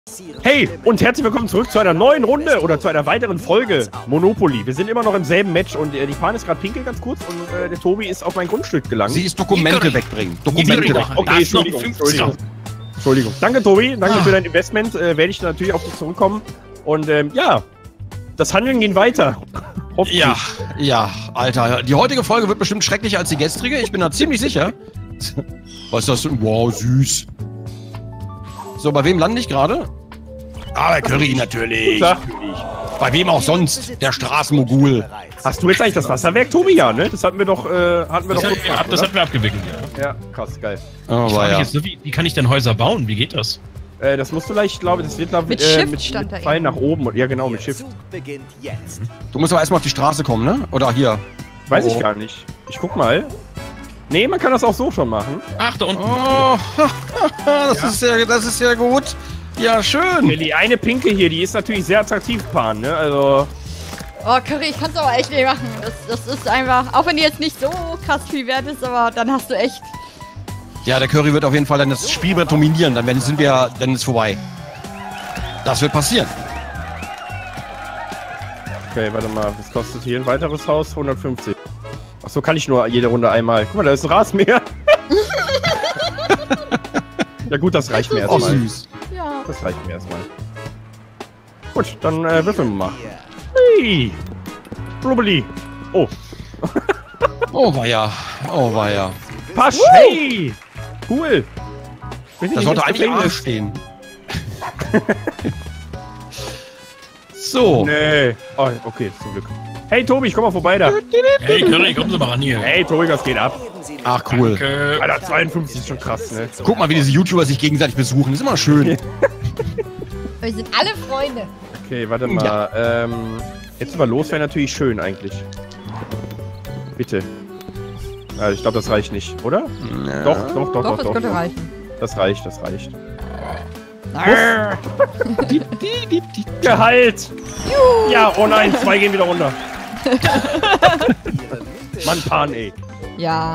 Hey und herzlich willkommen zurück zu einer neuen Runde oder zu einer weiteren Folge Monopoly. Wir sind immer noch im selben Match und die Pan ist gerade pinkel ganz kurz und der Tobi ist auf mein Grundstück gelangt. Sie ist Dokumente wegbringen. Dokumente wegbringen. Okay, Entschuldigung. Danke Tobi, danke für dein Investment. Werde ich natürlich auf dich zurückkommen. Und ja, das Handeln geht weiter. Hoffentlich. Ja, Alter. Die heutige Folge wird bestimmt schrecklicher als die gestrige. Ich bin da ziemlich sicher. Was ist das denn? Wow, süß. So, bei wem lande ich gerade? Ah, bei Curry natürlich. Bei wem auch sonst? Der Straßenmogul. Hast du jetzt eigentlich das Wasserwerk, Tobi? Ja, ne? Das hatten wir doch, das hatten wir abgewickelt, ja. Ja, krass, geil. Oh, ich frage mich jetzt nur, wie kann ich denn Häuser bauen? Wie geht das? Das musst du leicht, glaube ich, das wird mit Shift stand da Pfeil nach oben. Ja, genau, mit Shift. Du musst aber erstmal auf die Straße kommen, ne? Oder hier? Weiß ich gar nicht. Ich guck mal. Nee, man kann das auch so schon machen. Ach, da unten. Oh, das ist ja gut. Ja, schön. Die eine Pinke hier, die ist natürlich sehr attraktiv, Pan, ne? Also. Oh, Curry, ich kann's aber echt nicht machen. Das ist einfach, auch wenn die jetzt nicht so krass viel wert ist, aber dann hast du echt. Ja, der Curry wird auf jeden Fall dann das Spielbrett dominieren, dann ist es vorbei. Das wird passieren. Okay, warte mal, was kostet hier ein weiteres Haus? 150. Achso, kann ich nur jede Runde einmal. Guck mal, da ist ein Rasenmäher. Ja gut, das reicht mir erstmal. Süß. Ja. Das reicht mir erstmal. Gut, dann würfeln wir mal. Hey! Rubbeli! Oh. Oh weia. Oh weia. Pasch! Hey! Cool! Das sollte eigentlich A stehen. So. Nee. Oh, okay, zum Glück. Hey Tobi, ich komm mal vorbei da. Hey Curry, kommen Sie mal ran hier. Hey Tobi, was geht ab? Ach cool. Danke. Alter, 52 ist schon krass, ne? Guck mal, wie diese YouTuber sich gegenseitig besuchen. Das ist immer schön. Wir sind alle Freunde. Okay, warte mal. Ja. Jetzt aber los wäre natürlich schön eigentlich. Bitte. Also ich glaube, das reicht nicht, oder? Ja. Doch. Das könnte reichen. Das reicht. Gehalt! Ja, oh nein, 2 gehen wieder runter. Mann, Pan, ey. Ja.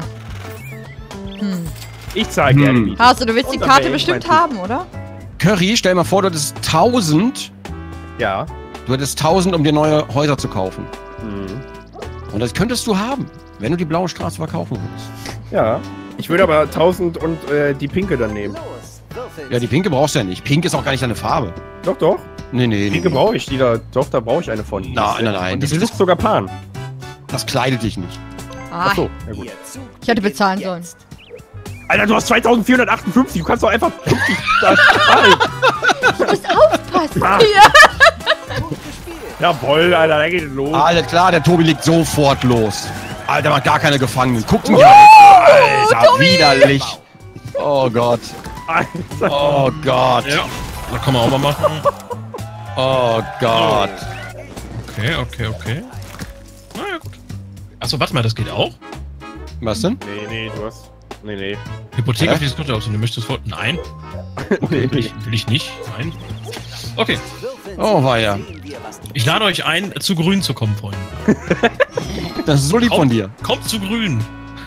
Ich zahle gerne Miete. Du willst die Karte bestimmt haben, oder? Curry, stell mal vor, du hättest 1000. Ja. Du hättest 1000, um dir neue Häuser zu kaufen. Mhm. Und das könntest du haben, wenn du die blaue Straße verkaufen würdest. Ja. Ich würde aber 1000 und die pinke dann nehmen. Ja, die pinke brauchst du ja nicht. Pink ist auch gar nicht deine Farbe. Doch. Nee. Pinke brauche ich, Doch, da brauche ich eine von. Nein. Und die besucht sogar Pan. Das kleidet dich nicht. Achso, ja gut. Ich hätte bezahlen sollen. Alter, du hast 2458, du kannst doch einfach 50 da zahlen. Du musst aufpassen. Ah. Ja. Jawoll, Alter, da geht es los. Alles klar, der Tobi legt sofort los. Alter, macht gar keine Gefangenen. Guckt ihn ja. Alter, Tobi! widerlich. Oh Gott. Alter. Oh Gott. Ja, da kann man auch mal machen. Oh Gott. Okay. Na ja, gut. Achso, warte mal, das geht auch? Was denn? Nee, du hast... Nee. Hypothek auf dieses Konto aus und du möchtest voll... Nein. Okay, will ich nicht. Nein. Okay. Oh weia. Ich lade euch ein, zu Grün zu kommen, Freunde. Das ist so lieb von dir. Kommt zu Grün.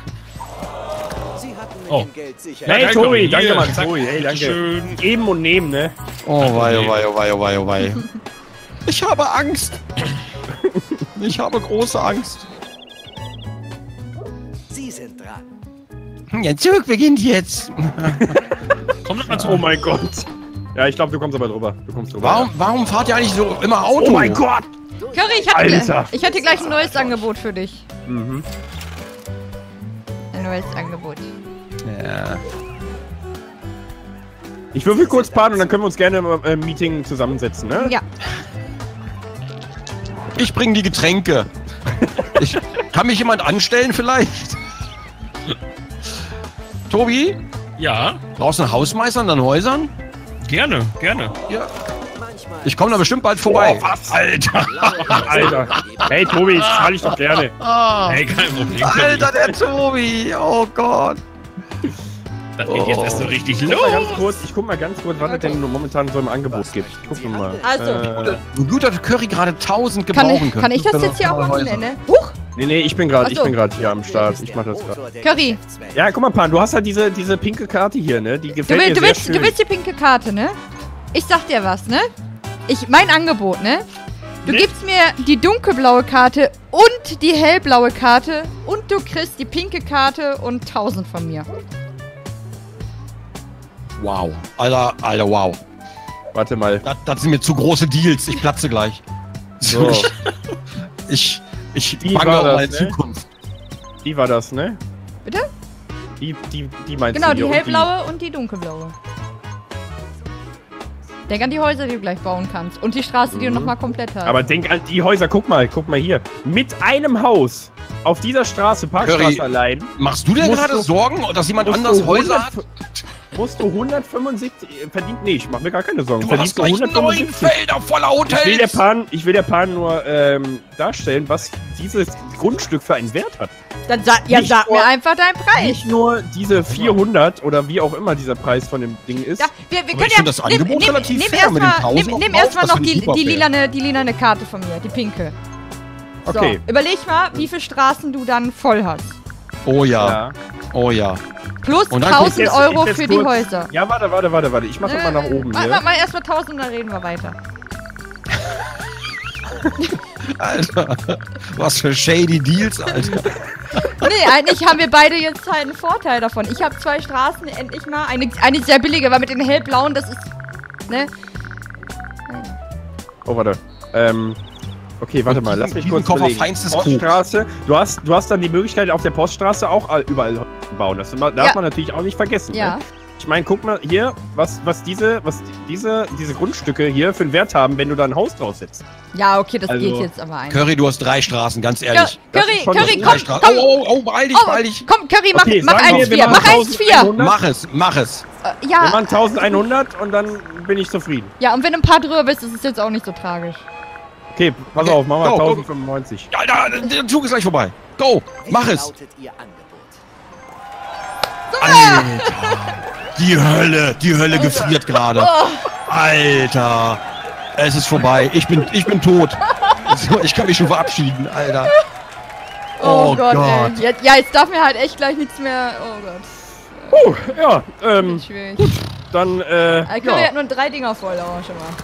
Oh. Hey Ja, Tobi, hier, danke Mann, zack, Tobi, hey, danke. schön. Geben und nehmen, ne? Oh wei. Ich habe Angst. Ich habe große Angst. Sie sind dran. Der Zug beginnt jetzt. Komm doch mal zu. Oh mein Gott. Ja, ich glaube, du kommst aber drüber. Warum fahrt ihr eigentlich so immer Auto? Oh mein Gott! Curry, ich hatte gleich ein neues Angebot für dich. Mhm. Ein neues Angebot. Ja. Ich würfel kurz Pan und dann können wir uns gerne im Meeting zusammensetzen, ne? Ja. Ich bringe die Getränke. Kann mich jemand anstellen vielleicht? Tobi? Ja, Brauchst du einen Hausmeister in deinen Häusern? gerne. Ja. Ich komme da bestimmt bald vorbei. Oh, was? Alter. Alter. Hey Tobi, das zahle ich doch gerne. Hey, kein Problem. Alter, der Tobi. Oh Gott. Das geht jetzt erst so richtig los. Ich guck mal ganz kurz, was es denn momentan so im Angebot gibt. Gucken wir mal. Also. Gut, dass Curry gerade 1000 gebrauchen Kann ich das jetzt hier auch machen, ne? Huch! Nee, ich bin gerade Ach so. hier am Start. Ich mach das gerade. Curry, Ja, guck mal, Pan, du hast halt diese pinke Karte hier, ne? Die gefällt mir sehr schön. du willst die pinke Karte, ne? ich sag dir was, ne? Mein Angebot, ne? Du Ne? gibst mir die dunkelblaue Karte und die hellblaue Karte und du kriegst die pinke Karte und 1000 von mir. Wow. Alter, wow. Warte mal. Das sind mir zu große Deals. Ich platze gleich. So. Ich Die bange war um das, meine ne? Zukunft. Die war das, ne? Bitte? Die meinst Genau, du die hier? Und hellblaue und die dunkelblaue. Denk an die Häuser, die du gleich bauen kannst. Und die Straße, die du nochmal komplett hast. Aber denk an die Häuser, guck mal hier. Mit einem Haus auf dieser Straße, Parkstraße Curry, allein, Machst du dir Musst gerade du- Sorgen, dass jemand musst anders du Häuser 100 hat? musst du 175 verdient. Nee, ich mach mir gar keine Sorgen. Du hast gleich 9 Felder voller Hotels. Ich will der Pan nur darstellen, was dieses Grundstück für einen Wert hat. Dann sag Nicht mir nur- einfach deinen Preis. Nicht nur diese 400 oder wie auch immer dieser Preis von dem Ding ist. Ja, wir können ich finde das Angebot relativ fair mit den 1000 Nimm auf erstmal das noch finde ich die super fair. lilane Karte von mir, die pinke. So, Okay. überleg mal, wie viele Straßen du dann voll hast. Oh ja, Ja. oh ja. Plus Und dann 1000 jetzt- Euro jetzt für die kurz- Häuser. Ja, warte. Ich mache mal nach oben hier. Mal erstmal 1000 und dann reden wir weiter. Alter, was für shady Deals, Alter. Nee, eigentlich haben wir beide jetzt halt einen Vorteil davon. Ich habe 2 Straßen, endlich mal. Eine sehr billige, weil mit den hellblauen, das ist. Ne? Oh, warte. Okay, warte mal, lass mich diesen kurz Koffer überlegen. feinstes Koks. Poststraße. Du hast dann die Möglichkeit, auf der Poststraße auch überall zu bauen. Das darf Ja. man natürlich auch nicht vergessen. Ja. Ne? Ich meine, guck mal hier, was diese Grundstücke hier für einen Wert haben, wenn du da ein Haus draus setzt. Ja, okay, das Also- geht jetzt aber ein. Curry, du hast 3 Straßen, ganz ehrlich. Das Curry, ist schon Curry, das komm, Drei Straßen. komm. Oh, beeil dich, beeil dich. Komm, Curry, mach Okay, sagen wir, 1-4. wir Mach machen 1-4. 1100. Mach es. Wir Ja, machen 1100 und dann bin ich zufrieden. ja, und wenn du ein paar drüber bist, ist es jetzt auch nicht so tragisch. Okay, pass Okay, auf, machen wir go, go. 1095. Alter, der Zug ist gleich vorbei. Go, mach es. Lautet Ihr Angebot? Alter, die Hölle gefriert gerade. Alter, es ist vorbei. Ich bin tot. So, ich kann mich schon verabschieden, Alter. Oh Gott. ey. Jetzt darf mir halt echt gleich nichts mehr. Oh Gott. Ja, Wird schwierig. dann, Curry hat nur 3 Dinger voll, aber schon mal.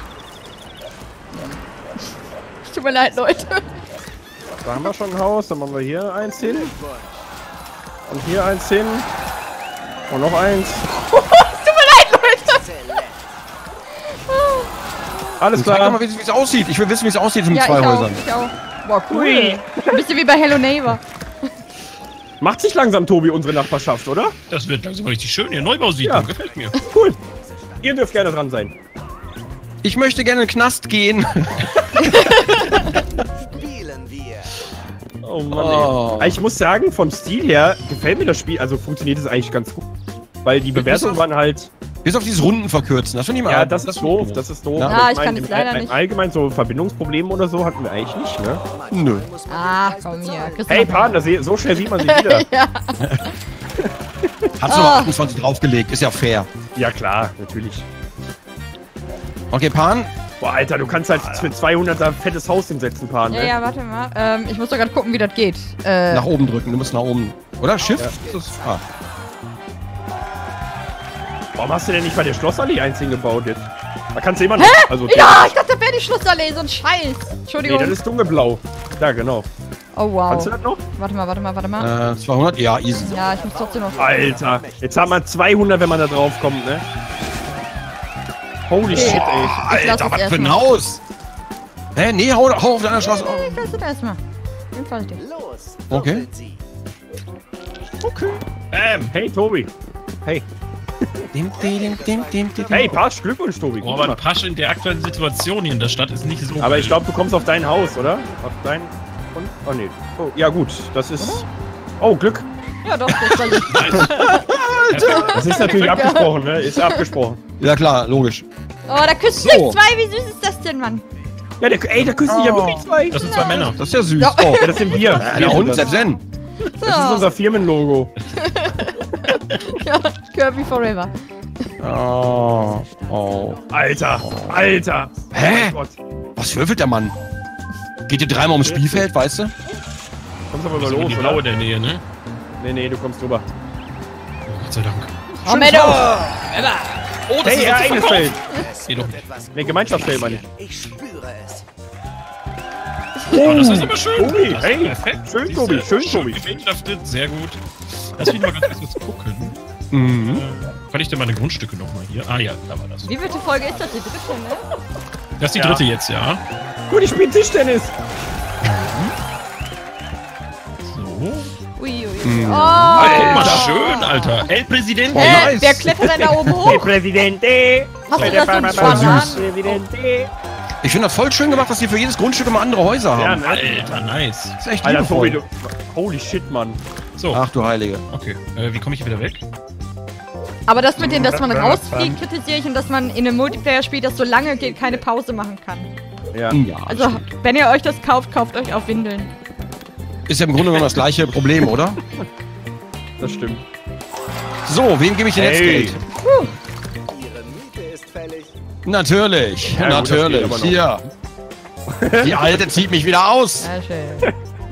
Tut mir leid, Leute. da haben wir schon ein Haus, dann machen wir hier eins hin. Und hier eins hin. Und noch eins. Tut mir leid, Leute. Alles Sag doch klar. mal, wie es aussieht. Ich will wissen, wie es aussieht mit Ja, 2 ich Häusern. auch. Boah, cool. Ui. Ein bisschen wie bei Hello Neighbor. Macht sich langsam, Tobi, unsere Nachbarschaft, oder? Das wird langsam richtig schön hier. Neubausiedlung, Ja. gefällt mir. Cool. Ihr dürft gerne dran sein. Ich möchte gerne in den Knast gehen. Spielen wir. Oh Mann, Oh. ey. Ich muss sagen, vom Stil her gefällt mir das Spiel, also funktioniert es eigentlich ganz gut. Weil die Bewertungen waren halt, Bis auf dieses Runden verkürzen. Das finde ich mal. ja, das ist finde doof, das ist doof. Ja. Ah, ich meine, kann es leider nicht. Allgemein so Verbindungsprobleme oder so hatten wir eigentlich nicht, ne? Nö. Ah, komm hier. Kriegst du Hey, noch Pan, so schnell sieht man sie wieder. Ja. Hast du noch 28 draufgelegt, ist ja fair. Ja, klar, natürlich. Okay, Pan. Boah, Alter, du kannst halt für 200 da fettes Haus hinsetzen, Pan, Ja, ne? ja, warte mal. Ich muss doch gerade gucken, wie das geht. Nach oben drücken, du musst nach oben. Oder? Shift? Ja. Ist das, ah. Warum hast du denn nicht bei der Schlossallee eins hingebaut jetzt? Da kannst du immer noch. Also, Ja, ich dachte, das wäre die Schlussallee, so ein Scheiß. nee, Entschuldigung. das ist dunkelblau. Da, genau. Oh, wow. Kannst du das noch? Warte mal. 200? Ja, easy. Ja, ich muss trotzdem noch. Alter, jetzt haben wir 200, wenn man da drauf kommt, ne? Holy shit, ey. Ich lass Alter, es was erst für ein mal. Haus. Hä? Nee, hau auf deiner Straße. Oh. Ich lass es erstmal. Bin fertig. Los, Okay. würfelt Sie. Hey, Tobi. Hey. Hey, Pasch, Glückwunsch, Tobi. Oh, Gut aber ein gemacht. Pasch in der aktuellen Situation hier in der Stadt ist nicht so. Aber ich glaube, du kommst auf dein Haus, oder? Auf dein... Und? Oh, nee. Oh, ja, gut. Das ist... Oh, Glück. Ja, doch, das soll ich. Das ist natürlich abgesprochen, ne? Ist abgesprochen. Ja klar, logisch. Oh, da küsst So. sich 2. Wie süß ist das denn, Mann? Ja, da küssen sich ja wirklich zwei. Das sind 2 Männer. Das ist ja süß. Ja. Oh. Ja, das sind wir. Ja, und selbst wenn. Das ist unser Firmenlogo. Ja, Kirby Forever. Oh. Oh. Alter, Alter. Hä? Oh Gott. Was würfelt der Mann? Geht ihr dreimal ums Spielfeld, weißt du? Kommst aber mal Das ist los, die blaue oder? in der Nähe, ne? Nee, du kommst drüber. Oh, Gott sei Dank. Oh, Menno! Oh, das Hey, ist eigenes verkauft. Feld. Es Geh doch kommt nicht. etwas Ne, Gemeinschaftsfeld meine ich. Ich spüre es. Oh, das ist aber schön. Tobi, Das ist hey. perfekt. Schön, Siehst Tobi, du? schön, Tobi. Gewirtschaftet, sehr gut. Lass mich mal ganz kurz gucken. Mhm. Kann ich denn meine Grundstücke nochmal hier? Ah ja, da war das. Wie viele Folge ist das? Die dritte, ne? Das ist die Ja. dritte jetzt, ja. Gut, ich spiele Tischtennis. So. Ui, ui, ui. Mhm. Oh! Guck mal, schön, Alter. El Präsident. nice. Wer klettert denn da oben Hey, hoch? Präsidente. Hast du das so Voll Bananen? süß. Präsidente. Ich finde das voll schön gemacht, dass die für jedes Grundstück immer andere Häuser Ja, haben. ne? Alter, nice. Das ist echt Alter, Tobi, liebevoll. du. Holy shit, Mann. So, Ach du Heilige. okay. Wie komme ich hier wieder weg? Aber das mit dem, dass man rausfliegt, kritisiere ich und dass man in einem Multiplayer spielt, das so lange geht, keine Pause machen kann. Ja. Ja, Also, wenn ihr euch das kauft, kauft euch auch Windeln. ist ja im Grunde genommen das gleiche Problem, oder? Das stimmt. So, wem gebe ich denn jetzt Hey. Geld? Ihre Miete ist fällig. Natürlich, Ja, gut, das geht natürlich. aber noch. Hier. Die Alte zieht mich wieder aus. Ja, schön.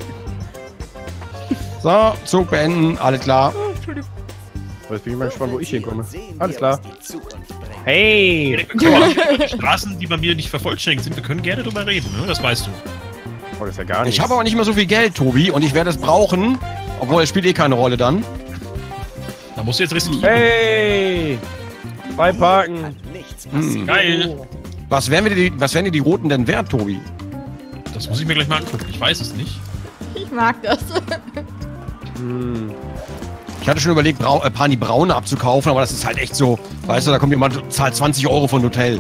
So, Zug beenden, alles klar. Jetzt bin ich mal gespannt, wo ich hinkomme. Sehen Alles wir, klar. was die Zukunft bringt. Hey! Die Straßen, die bei mir nicht vervollständigt sind, wir können gerne drüber reden, ne? Das weißt du. Oh, das ist ja gar nichts. Ich habe aber nicht mehr so viel Geld, Tobi, und ich werde es brauchen. Obwohl, es spielt eh keine Rolle dann. Da musst du jetzt riskieren. Hey! Bei Parken. Kann nichts passieren. Hm. Geil. Was wären die Roten denn wert, Tobi? Das muss ich mir gleich mal angucken. Ich weiß es nicht. Ich mag das. Hm. Ich hatte schon überlegt, Pani Braune abzukaufen, aber das ist halt echt so, weißt du, da kommt jemand, zahlt 20 Euro für ein Hotel.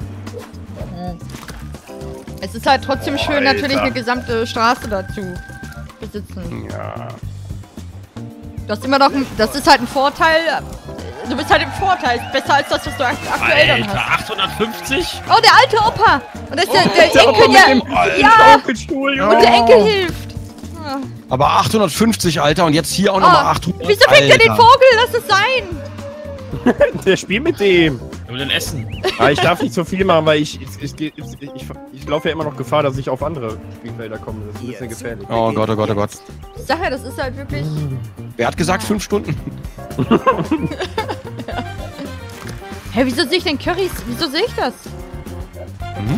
Es ist halt trotzdem schön, Alter. natürlich eine gesamte Straße dazu besitzen. Ja. Du hast immer noch das ist halt ein Vorteil. Du bist halt im Vorteil. Ist besser als das, was du aktuell dann Alter, hast. 850? Oh, der alte Opa! Und das ist der Der Opa Enkel, mit ja. dem Ja! Onkelstuhl, Und der Enkel hilft. Ah. Aber 850, Alter, und jetzt hier auch Oh, nochmal 800. wieso fängt er den Alter. Vogel? Lass es sein! Der spielt mit dem. Wer will denn essen? Aber ich darf nicht so viel machen, weil ich laufe ja immer noch Gefahr, dass ich auf andere Spielfelder komme. Das ist ein bisschen gefährlich. Oh Gott, oh Gott, oh Gott. Ich sag ja, das ist halt wirklich. Wer hat gesagt 5 Stunden? Hä, wieso sehe ich denn Currys? Wieso sehe ich das? Mhm.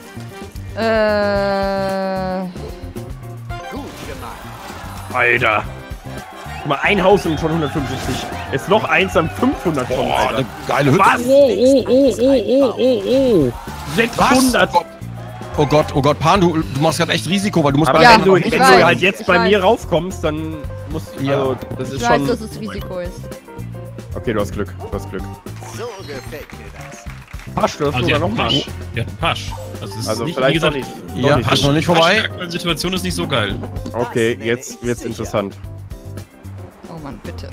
Gut gemacht. Alter. Guck mal, ein Haus und schon 175. Jetzt noch eins, dann 500 schon, Boah, Alter. eine geile Hütte. Was? Oh. 600. Oh Gott, Pan, du machst gerade echt Risiko, weil du musst Aber bei Ja, wenn du, ich wenn weiß, du halt jetzt ich bei weiß. mir raufkommst, dann musst du, Ja. also, das Ich ist weiß, schon... dass es Risiko ist. Okay, du hast Glück, du hast Glück. So gefällt mir das. Pasch, du hast Also, die sogar hat noch mal. Pasch. Die hat Pasch. Also, es ist Also nicht, vielleicht wie noch gesagt, nicht. Ja, nicht Pasch so. noch nicht Pasch in vorbei. der aktuellen Situation ist nicht so geil. Okay, jetzt wird's interessant. Oh Mann, bitte.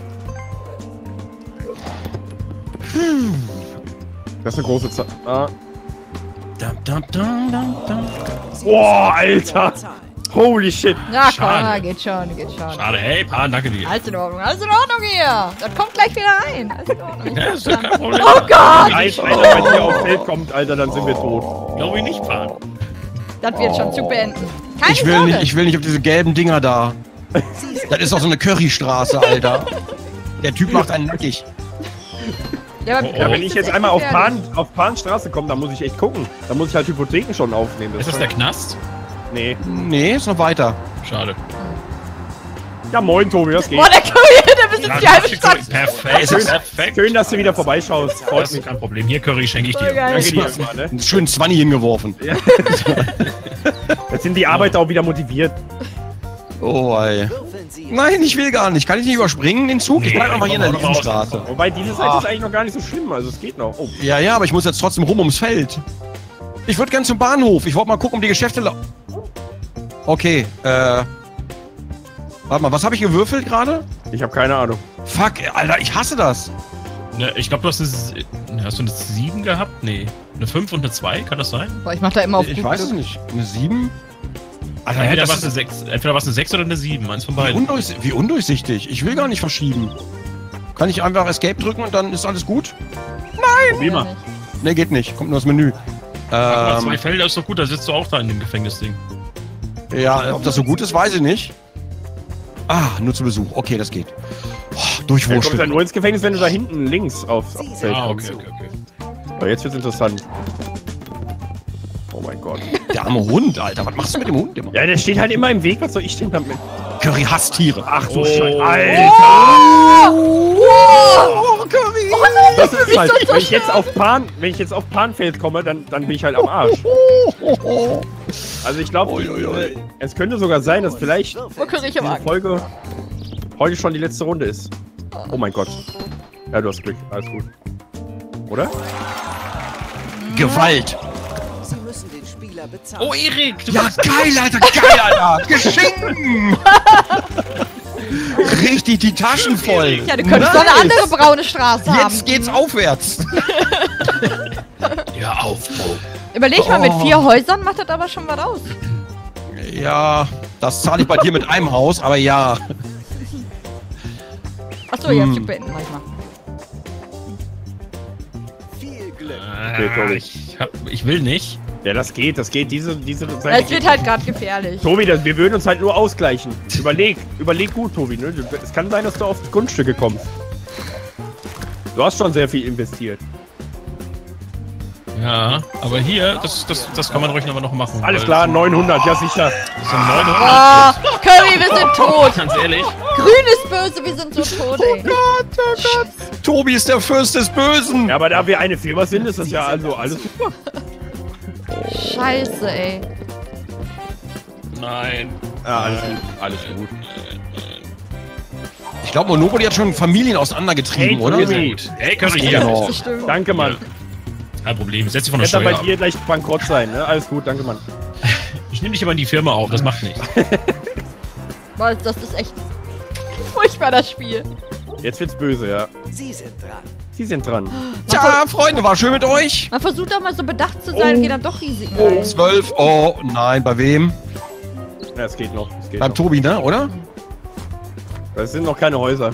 Das ist eine große Zahl. Ah. Dum, dum. Boah, Alter! Holy shit! Ja, komm, Schade. geht schon. Schade, hey, Pan, danke dir. Alles in Ordnung hier. Das kommt gleich wieder rein. Alles in Ordnung. Ja, ist ja kein Problem. Oh Gott! Wenn einer bei dir aufs Feld kommt, Alter, dann sind wir tot. Glaube ich nicht, Pan. Das wird schon zu beenden. Keine Ich will Sorge. nicht auf diese gelben Dinger da. Das ist doch so eine Currystraße, Alter. Der Typ macht einen nackig. Ja, aber Oh, Ja, oh. wenn ich jetzt einmal auf Panstraße komme, dann muss ich echt gucken. Dann muss ich halt Hypotheken schon aufnehmen. Ist das der Knast? Nee. Nee, ist noch weiter. Schade. Ja, moin, Tobi, was geht? Boah, der Curry, der besitzt die halbe Stadt. Perfekt, Schön, perfekt. schön, dass du wieder vorbeischaust. Freut Das mich. ist kein Problem. Hier, Curry, schenke ich Voll dir. geil. Danke dir immer, ne? Einen schönen 20 hingeworfen. Jetzt sind die Arbeiter auch wieder motiviert. Oh, ey. Würfeln Sie. Nein, ich will gar nicht. Kann ich nicht überspringen, den Zug? Ich bleib einfach hier in der komm mal raus. Straße. Wobei, diese Seite ist eigentlich noch gar nicht so schlimm. Also, es geht noch. Oh, Ja, aber ich muss jetzt trotzdem rum ums Feld. Ich würde gern zum Bahnhof. Ich wollte mal gucken, ob die Geschäfte... Okay, Warte mal, was habe ich gewürfelt gerade? ich habe keine Ahnung. Fuck, Alter, ich hasse das. Ne, ich glaube, du hast hast du eine 7 gehabt? Nee. Eine 5 und eine 2, kann das sein? Boah, ich mach da immer auf Ich gut weiß es Glück. nicht. Eine 7? Alter, Entweder das war es eine ist 6, entweder war es eine 6 oder eine 7, eins von beiden. wie undurchsichtig. Ich will gar nicht verschieben. Kann ich einfach Escape drücken und dann ist alles gut? Probier mal. Ne, geht nicht. Kommt nur das Menü. Aber 2 Felder ist doch gut, da sitzt du auch da in dem Gefängnisding. Ja, ob das so gut ist, weiß ich nicht. Ah, nur zu Besuch. Okay, das geht. Oh, Du kommst ja durchwurschteln. nur ins Gefängnis, wenn du da hinten links aufs Sie Feld Ah, kommst. okay. So, jetzt wird's interessant. Oh mein Gott. Der arme Hund, Alter. Was machst du mit dem Hund immer? Ja, der steht halt immer im Weg. Was soll ich denn damit? Curry hasst Tiere. Ach du Oh. Scheiße. Alter. Oh, Curry! Das ist halt, wenn ich jetzt auf Panfeld komme, dann bin ich halt am Arsch. Also ich glaube, es könnte sogar sein, dass vielleicht Wo kriege ich am diese Arsch? Folge heute schon die letzte Runde ist. Oh mein Gott. Ja, du hast Glück. Alles gut. Oder? Gewalt. Sie müssen den Spieler bezahlen. Oh, Erik! Du Ja, geil, Alter. Geil, Alter. Geschenken. Richtig die Taschen voll. Ja, du könntest doch eine andere braune Straße haben. Jetzt geht's aufwärts. Ja, auf, Bro. Überleg mal, mit 4 Häusern macht das aber schon was aus. Ja, das zahle ich bei dir mit einem Haus, aber ja. Achso, ja, Stück beenden manchmal. Viel Glück. Tobi. Ich will nicht. Ja, das geht. Diese Seite Es wird halt gerade gefährlich. Tobi, wir würden uns halt nur ausgleichen. Überleg gut, Tobi. Ne? Es kann sein, dass du auf Grundstücke kommst. Du hast schon sehr viel investiert. Ja, aber hier, das kann man ruhig noch machen. Alles weil- klar, 900, ja sicher. Das sind 900. Oh, Curry, wir sind tot. Ganz ehrlich. Grün ist böse, wir sind so tot, ey. Oh Gott. Tobi ist der Fürst des Bösen. Ja, aber da wir eine Firma sind, ist das ja also alles super. Scheiße, ey. Nein. Ja, alles gut. Ich glaube, Monopoly hat schon Familien auseinandergetrieben, Hey, oder? Tobi. Hey, Curry, Ja, hier. genau. Das stimmt. Danke, Mann. Kein Problem. Setz dich von der Wird dann Steuer bei ab. dir gleich bankrott sein, ne? Alles gut, danke, Mann. Ich nehme dich aber in die Firma auf, das macht nichts. Boah, das ist echt furchtbar, das Spiel. Jetzt wird's böse, ja. Sie sind dran. Sie sind dran. Tja, Freunde, war schön mit euch. Man versucht doch mal so bedacht zu sein und geht dann doch Risiken ein. 12. Oh, nein, bei wem? Ja, es geht noch. Es geht Beim noch. Tobi, ne, oder? Das sind noch keine Häuser.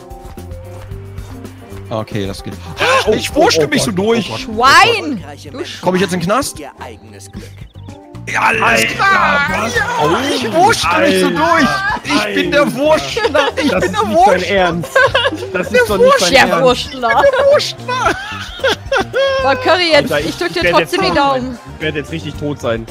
Okay, das geht. Oh, Ich wurschtel mich so Gott, durch. oh Gott. Schwein! Reiche Du Menschen Komm ich jetzt in den Knast? ihr eigenes Glück. Ja, alles klar. was? Ja, ich wurschtel mich so Alter. durch. Ich bin der Wurschtler. Ich Das bin ist der nicht dein Wurschtler. Ernst. Das ist doch nicht dein Der Ernst. Wurstler. Wurschtler. Boah, Curry, jetzt, Alter, ich drück dir werd trotzdem jetzt die tot Daumen. sein. Ich werde jetzt richtig tot sein.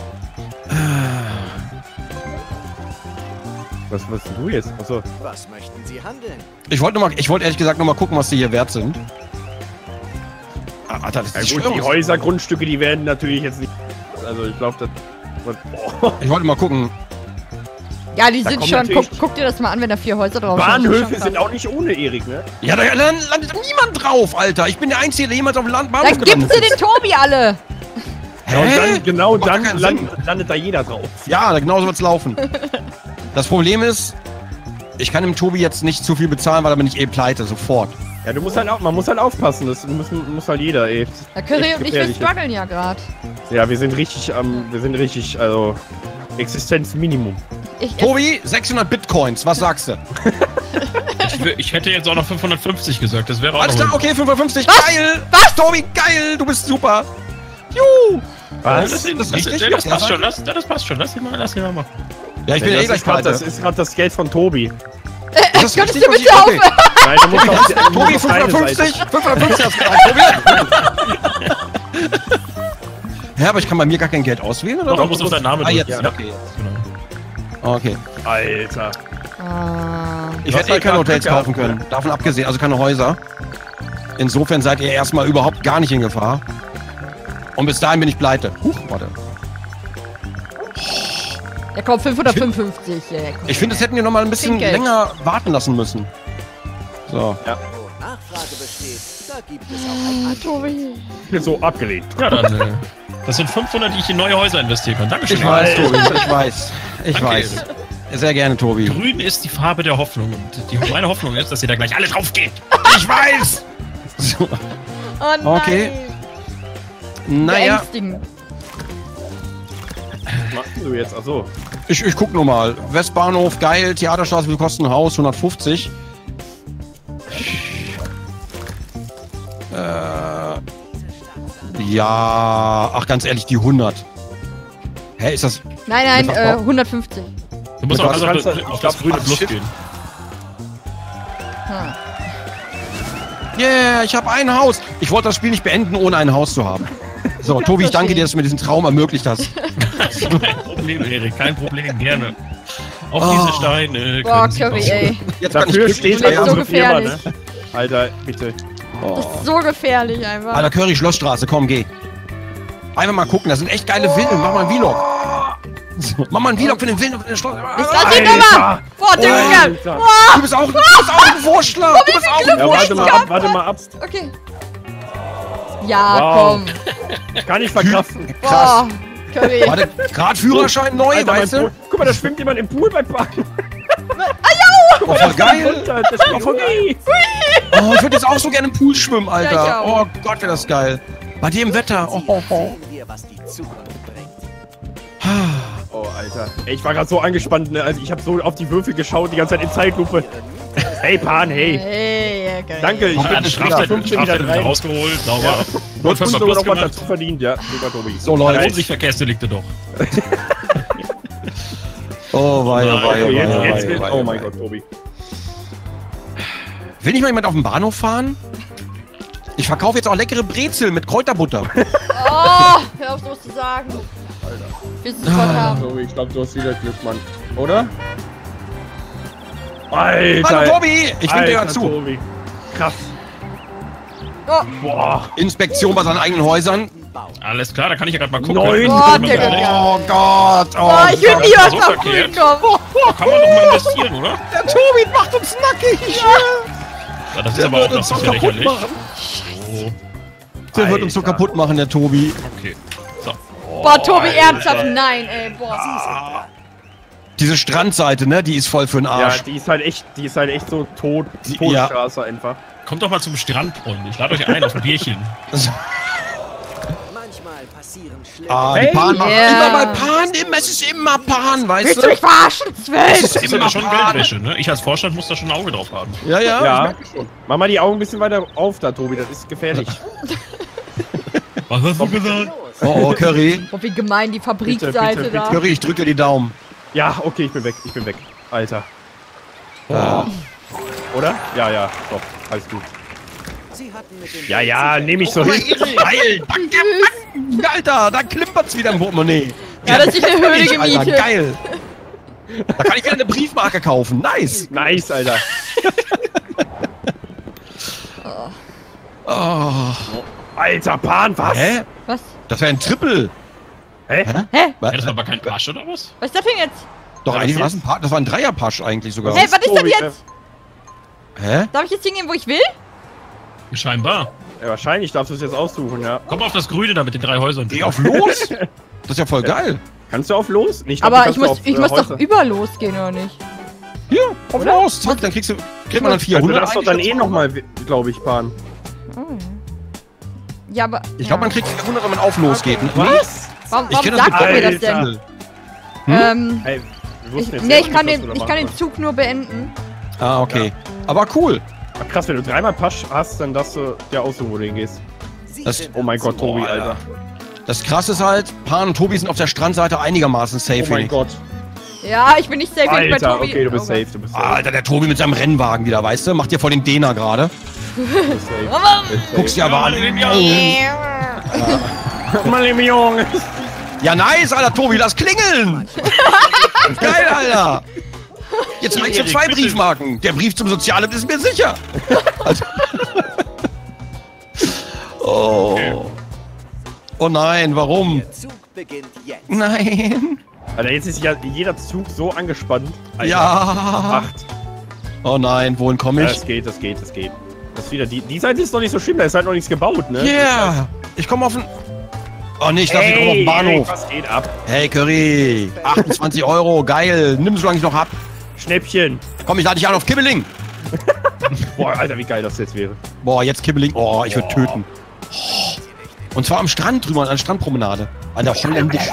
Was willst du jetzt? Achso. Was möchten Sie handeln? Ich wollte ehrlich gesagt noch mal gucken, was die hier wert sind. Ah, Alter, das Ja ist gut, die Störung. Häusergrundstücke, die werden natürlich jetzt nicht... Also ich glaube, das... Boah. Ich wollte mal gucken. Ja, die Da sind kommen schon. natürlich- Guck dir das mal an, wenn da 4 Häuser drauf sind. Bahnhöfe sind auch nicht ohne Erik, ne? Ja, da landet niemand drauf, Alter. Ich bin der Einzige, der jemals auf dem Bahnhof Dann gibst du den Tobi alle. Ja, und dann, genau Macht dann gar keinen Sinn. landet da jeder drauf. Ja, genau so wird's laufen. Das Problem ist, ich kann dem Tobi jetzt nicht zu viel bezahlen, weil dann bin ich pleite, sofort. Ja, du musst halt auch, man muss halt aufpassen, das muss halt jeder, ey. Ja, Curry Echt und ich, wir gefährlich. strugglen ja gerade. Ja, wir sind richtig, also, Existenzminimum. Tobi, 600 Bitcoins, was sagst du? Ich hätte jetzt auch noch 550 gesagt, das wäre auch Alles noch klar, okay, 550, Was? geil! Was? Tobi, geil, du bist super! Juhu! Was? Das ist richtig? das passt schon, das passt schon. Lass ihn mal machen. Ja, ich bin ja eh gleich pleite. Das ist gerade das Geld von Tobi. Das Könntest richtig, du was bitte ich- aufhören? Nein, du musst auf, du Tobi, musst auf deine 550? Seite. 550 hast du gesagt, Tobi? Ja, aber ich kann bei mir gar kein Geld auswählen, oder? Doch, du musst auf deinen Namen Ah, jetzt, drücken. ja, okay. Okay. Alter. Ah. Ich Du hätte hast halt keine grad Hotels Glück kaufen gehabt, können. Davon abgesehen, also keine Häuser. Insofern seid ihr erstmal überhaupt gar nicht in Gefahr. Und bis dahin bin ich pleite. Huch, warte. Ja, komm, 555. Ja, komm. Ich finde, das hätten wir noch mal ein bisschen Trinkgeld. länger warten lassen müssen. So. Wo Nachfrage besteht, da gibt es auch ein Angebot. Tobi. Ich bin so abgelehnt. Ja, dann, das sind 500, die ich in neue Häuser investieren kann. Dankeschön. Ich weiß, Tobi. Ich weiß. Ich Danke, weiß. Sehr gerne, Tobi. Grün ist die Farbe der Hoffnung. Und meine Hoffnung ist, dass ihr da gleich alle drauf geht. Ich weiß! So. Oh nein. Okay. Naja, Beängstigend. Was machst du jetzt? Achso. ich guck nur mal. Westbahnhof, geil. Theaterstraße, wie viel kostet ein Haus? 150. Ja. Ach, ganz ehrlich, die 100. Hä, ist das. Nein, Mit was 150. Du musst Mit auch was ganz kannst du- auf das grüne Plus Schiff? gehen. Hm. Yeah, ich habe ein Haus. Ich wollte das Spiel nicht beenden, ohne ein Haus zu haben. So, Tobi, ich danke dir, dass du mir diesen Traum ermöglicht hast. Kein Problem, Erik, kein Problem, gerne. Auf diese Steine Boah, können Sie Curry, bauen. ey. Jetzt kann Dafür ich steht Du er lebst so unsere Firma, gefährlich. ne? Alter, bitte. Das ist so gefährlich einfach. Alter, Curry, Schlossstraße, komm, geh. Einfach mal gucken, das sind echt geile Villen. Mach mal einen Vlog. Mach mal einen Vlog für den Villen auf der Schloss. Ich lass ihn immer! Boah, Digga! Alter. Du bist auch ein Wurstler. Du bist auch ein Ja, Wurstler. warte mal ab. Okay. Ja, Wow. komm. Kann ich verkraften. Krass. Boah, Curry. Warte, gerade Führerschein neu, Alter, mein weißt du? Pool. Guck mal, da schwimmt jemand im Pool beim Parken. Oh, voll geil. Runter, das ist voll geil. Oh, ich würde jetzt auch so gerne im Pool schwimmen, Alter. Ja, ich auch. Oh Gott, wäre das geil. Bei dem Wetter. Oh, oh, oh. Sehen wir, was die Zukunft bringt. Oh, Alter. Ey, ich war gerade so angespannt, ne? Also ich habe so auf die Würfel geschaut, die ganze Zeit in Zeitlupe. Hey, Pan, hey. Hey, geil. Danke, ich bin Eine Strafzeit Strafzeit 15 wieder wieder rein. rausgeholt, sauber. Ja. Du hast uns Volltreffer sogar plus noch was gemacht. dazu verdient, ja. Super, Tobi. So, Leute. Unsichtverkehrsdelikte doch. Oh, weia, Nein, weia, Okay, weia, jetzt, weia, oh mein weia. Gott, Tobi. Will nicht mal jemand auf den Bahnhof fahren? Ich verkaufe jetzt auch leckere Brezel mit Kräuterbutter. Oh, hör auf, sowas zu sagen. Willst du sofort haben? Tobi, ich glaube, du hast wieder Glück, Mann. Oder? Hallo Alter. Tobi, ich bin dir ja zu. Tobi. Krass. Oh, Boah. Inspektion bei seinen eigenen Häusern. Alles klar, da kann ich ja gerade mal gucken. Neun. Boah, Kann man Digga. da Oh Gott. Oh, oh, ich will Gott. nie was so nach verkehrt. Grün kommen. kann man doch mal investieren, oder? Der Tobi macht uns nackig. Ja, das ist aber auch, das ist ja lächerlich. machen. Oh, Der wird uns so Alter. kaputt machen, der Tobi. okay. So. Boah, Tobi, ernsthaft, nein, ey, boah. Diese Strandseite, ne, die ist voll für den Ja, Arsch. die ist halt echt so tot. Die- Todstraße einfach. Kommt doch mal zum Strand, Freunde. Ich lade euch ein auf ein Bierchen. Manchmal passieren schlimme Ah, Hey, die Pan machen yeah. immer bei Pan, es ist immer Pan, weißt Willst du du? mich verarschen, Es Sven? ist Das ist ja immer schon Pan. Geldwäsche, ne? Ich als Vorstand muss da schon ein Auge drauf haben. Ja, ja. Ja. Mach mal die Augen ein bisschen weiter auf da, Tobi. Das ist gefährlich. Was hast du gesagt? los. Oh, Curry. Boah, wie gemein die Fabrikseite Bitte, da. Curry, ich drücke dir die Daumen. Ja, okay, ich bin weg. Ich bin weg. Alter. Ja. Oder? Ja, ja. Doch. Alles gut. Sie hatten mit dem Ja, ja, nehme ich so Aber hin. geil, danke, Mann. Alter, da klimpert's wieder im Portemonnaie. Ja, dass ich eine Höhle Alter, gemietet. geil. Da kann ich wieder eine Briefmarke kaufen. Nice. Nice, Alter. Oh. Alter, Pan, was? Hä? Was? Das wäre ein Triple. Hä? Hä? Ja, das war aber kein Pasch, oder was? Was ist das denn jetzt? Doch, Ja, eigentlich das war es ein Paar, das war ein Dreierpasch eigentlich sogar. Hä, was ist das Tobi, jetzt? Hä? Darf ich jetzt hingehen, wo ich will? Scheinbar. Ja, wahrscheinlich darfst du es jetzt aussuchen, ja. Komm auf das Grüne da mit den 3 Häusern. Geh auf los. Das ist ja voll geil. Kannst du auf los? Nee, glaub, Aber du ich kannst muss, auf, ich muss doch Häuser. über losgehen, oder nicht? Hier, auf los. Zack, dann kriegt man dann Also, 400. das ist doch dann eh nochmal, glaube ich, Pan. Oh. Ja, aber... Ich glaube, man kriegt 400, wenn man auf los geht. Ne? Was? Warum, Ich warum kenn das sagt mit ihr mir das Alter. denn? Hey, wir wussten jetzt Nee, selber ich kann nicht, den, was ich du da kann den machen Zug nur beenden. Ah, okay. Aber cool. kannst. Ach, krass, wenn du dreimal Pasch hast, dann darfst du dir aussuchen, wo du hingehst. Sie Das- sind Oh mein Gott, Tobi, Boah, Alter. Das krasse ist halt, Pan und Tobi sind auf der Strandseite einigermaßen safe. Oh mein wenig. Gott. Ja, ich bin nicht safe, wenn ich bei Alter, Tobi... okay, du bist Oh Gott. safe, du bist safe. Alter, der Tobi mit seinem Rennwagen wieder, weißt du? Macht dir voll den Dehner gerade. Du bist safe. Mama! Du bist Guckst dir safe. aber an. Mal im Junge. Ja, nice, Alter, Tobi, lass klingeln! Geil, Alter! Jetzt reicht für Erik, 2 bitte. Briefmarken. Der Brief zum Sozialamt ist mir sicher. Alter. Oh. Oh nein, warum? Der Zug beginnt jetzt. Nein. Alter, jetzt ist ja jeder Zug so angespannt. Alter. Ja. 8. Oh nein, wohin komme Ja, ich? das geht. Das ist wieder die Seite ist doch nicht so schlimm, da ist halt noch nichts gebaut, ne? Yeah. Ich komme auf den... Oh nee, ich dachte, ich komme auf den Erik, Bahnhof. was geht ab? Hey, Curry. 28 Euro, geil. Nimm so lange ich noch hab. Schnäppchen. Komm, ich lade dich an auf Kibbeling. Boah, Alter, wie geil das jetzt wäre. Boah, jetzt Kibbeling. Oh, ich würde töten. Und zwar am Strand drüber, an der Strandpromenade. An der holländischen.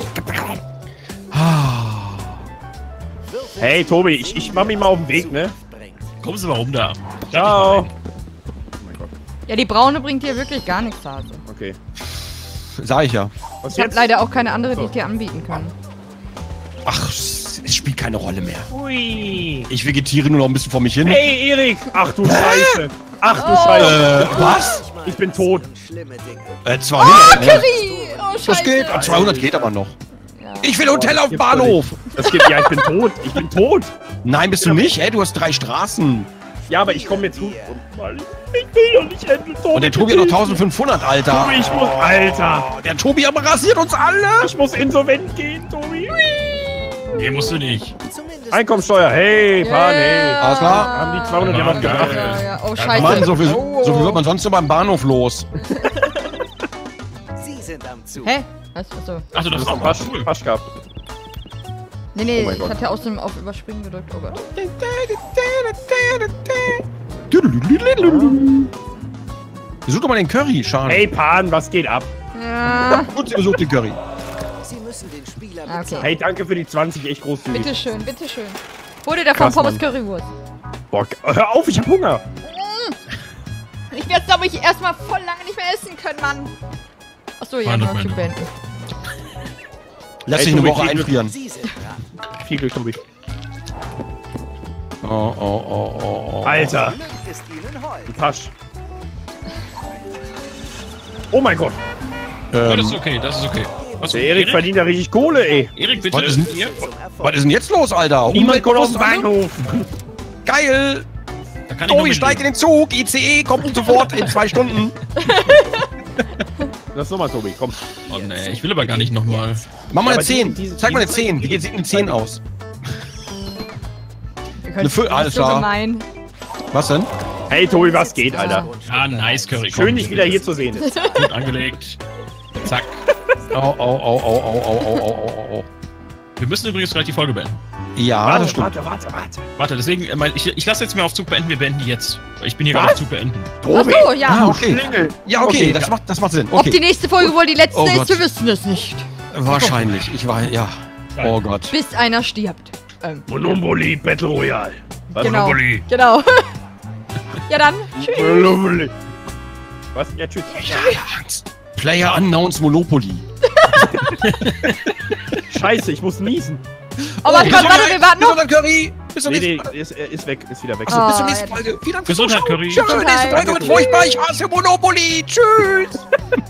Ah. Hey, Tobi, ich mach mich mal auf den Weg, ne? Kommen Sie mal rum da. Ciao. Ja, die Braune bringt dir wirklich gar nichts, Hase. Okay. Sag ich ja. Was Ich habe leider auch keine andere, die ich dir anbieten kann. Ach, es spielt keine Rolle mehr. Ui. Ich vegetiere nur noch ein bisschen vor mich hin. Hey, Erik. Ach du Scheiße. Ach du Scheiße. Was? Ich bin tot. Schlimme Dinge. 200. Curry! Oh, Scheiße. Das geht. 200 geht aber noch. Ja. Ich will Hotel auf dem Gibt's doch Bahnhof. nicht. Das geht, ja, ich bin tot. Ich bin tot. Nein, bist du nicht? Ey, du hast 3 Straßen. Ja, aber ich komme jetzt hoch. Ich will doch nicht endlich tot. Und der Tobi hat noch 1500, Alter. Tobi, ich muss, Alter. Der Tobi aber rasiert uns alle. Ich muss insolvent gehen, Tobi. Nee, musst du nicht. Zumindest Einkommensteuer, hey, Pan, hey. Alles klar. Haben die 200 ja was gebracht? Ja. Oh, Scheiße. Mann, so viel Oh. wird man sonst nur beim Bahnhof los. Sie sind am Zug. Hä? Was? Achso. Ach du, das Das ist war ein mal Pasch, cool. Pasch gehabt. Nee, Oh mein ich Gott. hatte außerdem auf Überspringen gedrückt. Oh Gott. Besuch doch mal den Curry, schade. Hey, Pan, was geht ab? Ja. Gut, sie besucht den Curry. Sie müssen den Spieler Ah, okay. bezahlen. Hey, danke für die 20, echt großzügig. Bitteschön, bitteschön. Hol dir davon Krass, Pommes Mann. Currywurst. Boah, hör auf, ich hab Hunger. Ich werde, glaube ich, erstmal voll lange nicht mehr essen können, Mann. Achso, ja, Meine noch zu Meinung. beenden. Lass Hey, dich eine Tobi, Woche viel Glück. einfrieren. Sie sind dran. Viel Glück, Tobi. Oh. Alter, Glück ist ihnen Heu. ein Pasch. Oh mein Gott, Ja, das ist okay, das ist okay. Was, der Erik verdient ja richtig Kohle, ey. Erik, bitte. Was ist denn- Hier. Zum Erfolg. Was ist denn jetzt los, Alter? Niemand kommt aus dem Umweltbewusst alle? Bahnhof. Geil! Da kann ich noch Tobi, mit steig in den Zug! ICE kommt sofort in 2 Stunden. Lass nochmal, Tobi, komm. Oh, nee, ich will aber gar nicht nochmal. Mach mal Ja, eine aber 10. diese- Zeig mal eine 10. Wie sieht eine 10 aus? Wir können Eine alles so klar. gemein. Was denn? Hey, Tobi, was geht, Alter? Ja, nice, Curry. Schön, dich wieder hier zu sehen. Gut angelegt. Zack. Au. Wir müssen übrigens gleich die Folge beenden. Ja, das stimmt. Warte. Warte, deswegen, ich lasse jetzt mal auf Zug beenden, wir beenden die jetzt. Ich bin hier Was? gerade auf Zug beenden. Tobi, Achso, ja. Ah, okay. Schlingel. Ja, okay, Okay, das macht Sinn. Ob die Okay. nächste Folge wohl die letzte Oh ist, Gott. wir wissen es nicht. Wahrscheinlich. Ich war, ja. Oh Gott. Bis einer stirbt. Monopoly Battle Royale. Was? Genau. Monopoly. Genau. Ja dann, tschüss. Monopoly. Was? Ja, tschüss. Angst. Player Unknowns Monopoly. Scheiße, ich muss niesen. Oh, warte, wir warten noch. Gesundheit, Curry. Bis zum Nee, nächsten nee, ist weg, ist wieder weg. Oh. Bis zur nächsten Folge. Vielen Dank fürs Gesundheit, Zuschauen. Curry. Tschüss, nächste Gesundheit. Folge wird furchtbar. Ich hasse Monopoly. Tschüss.